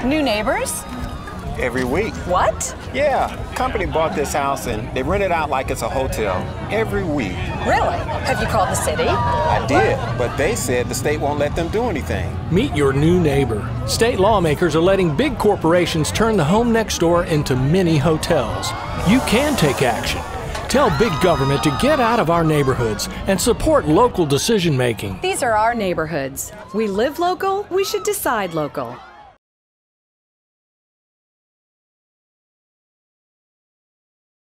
New neighbors? Every week. What? Yeah, company bought this house and they rent it out like it's a hotel every week. Really? Have you called the city? I did, but they said the state won't let them do anything. Meet your new neighbor. State lawmakers are letting big corporations turn the home next door into mini hotels. You can take action. Tell big government to get out of our neighborhoods and support local decision making. These are our neighborhoods. We live local, we should decide local.